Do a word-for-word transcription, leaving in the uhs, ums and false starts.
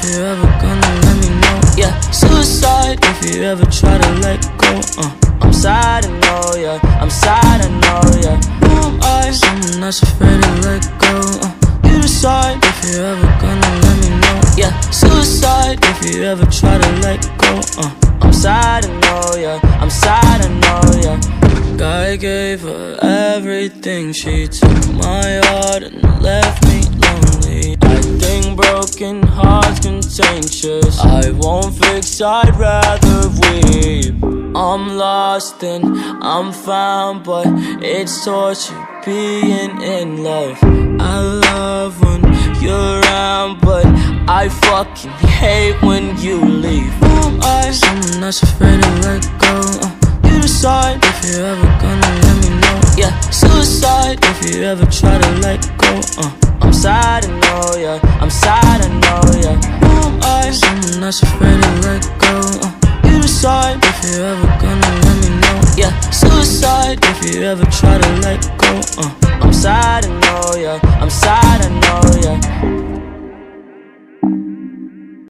you ever gonna let me know. Yeah, suicide if you ever try to let go. uh. I'm sad, I know, yeah, I'm sad, I know, yeah. Who am I? Someone that's afraid to let go. uh. You decide if you ever gonna let me know. Yeah, suicide if you ever try to let go. uh. I'm sad, I know, yeah, I'm sad, I know, yeah. I gave her everything, she took my heart and left me lonely. I think broken hearts contagious, I won't fix, I'd rather weep. I'm lost and I'm found, but it's torture being in love. I love when you're around, but I fucking hate when you leave. Who am I? Someone that's afraid to let go. uh. You decide if you ever gonna let me know. Yeah, suicide if you ever try to let go. uh. I'm sad, I know, yeah, I'm sad, I know, yeah. Who am I? Someone that's afraid to let go. uh. You decide if you ever gonna let me know. Yeah, suicide if you ever try to let go. uh. I'm sad, I know, yeah, I'm sad, I know, yeah.